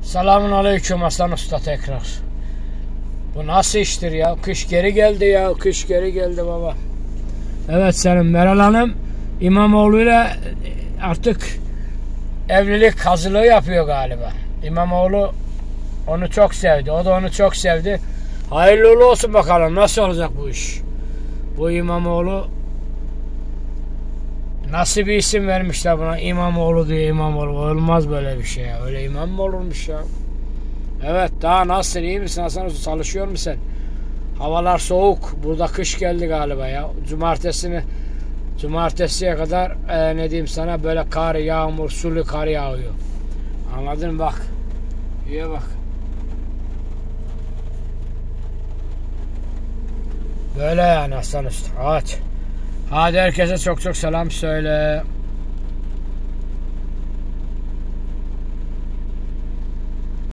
Selamun aleyküm Hasan Usta tekrar. Bu nasıl iştir ya? Kış geri geldi ya. Kış geri geldi baba. Evet senin Meral Hanım İmamoğlu'yla artık evlilik hazırlığı yapıyor galiba. İmamoğlu onu çok sevdi. O da onu çok sevdi. Hayırlı uğurlu olsun bakalım. Nasıl olacak bu iş? Bu İmamoğlu nasıl bir isim vermişler buna? İmamoğlu diye İmamoğlu. Olmaz böyle bir şey ya. Öyle imam mı olurmuş ya? Evet, daha nasılsın? İyi misin Hasan Usta? Çalışıyor musun sen? Havalar soğuk. Burada kış geldi galiba ya. Cumartesiye kadar ne diyeyim sana, böyle kar, yağmur, sulu kar yağıyor. Anladın mı? Bak. İyi bak. Böyle yani Hasan Usta. Evet. Hadi herkese çok çok selam söyle.